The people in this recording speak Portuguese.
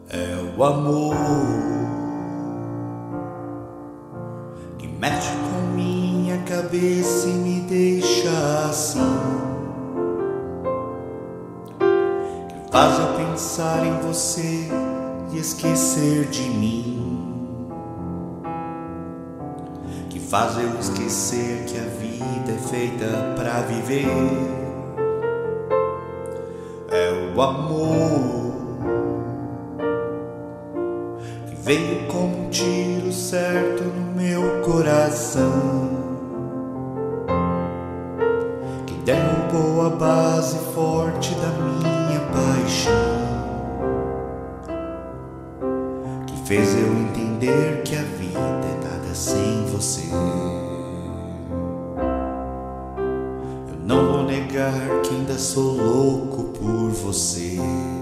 É o amor que mexe com minha cabeça e me deixa assim, que faz eu pensar em você e esquecer de mim, que faz eu esquecer que a vida é feita pra viver. É o amor que veio como um tiro certo no meu coração, que derrubou a base forte da minha paixão, que fez eu entender que a vida é nada sem você. Eu não vou negar que ainda sou louco por você.